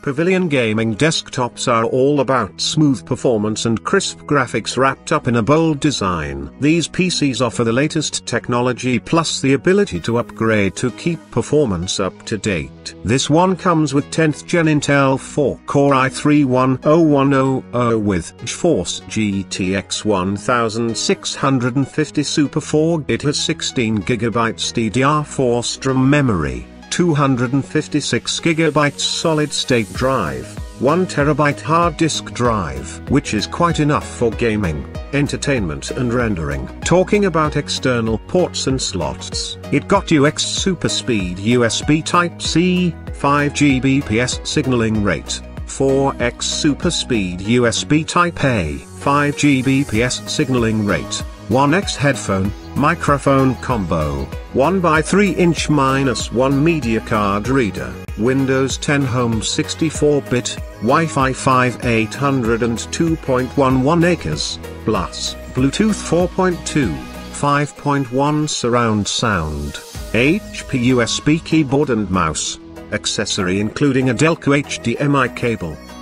Pavilion gaming desktops are all about smooth performance and crisp graphics wrapped up in a bold design. These PCs offer the latest technology plus the ability to upgrade to keep performance up to date. This one comes with 10th Gen Intel 4-core i3-10100 with GeForce GTX 1650 Super 4. It has 16GB DDR4 STROM memory, 256GB solid-state drive, 1TB hard disk drive, which is quite enough for gaming, entertainment and rendering. Talking about external ports and slots, it got UX Super Speed USB Type-C, 5 Gbps signaling rate, 4x Super Speed USB Type-A, 5 Gbps signaling rate, 1x headphone, microphone combo, 1x3" -1 media card reader, Windows 10 Home 64-bit, Wi-Fi 5 800 and 2.11 acres, plus, Bluetooth 4.2, 5.1 surround sound, HP USB keyboard and mouse, accessory including a Delco HDMI cable,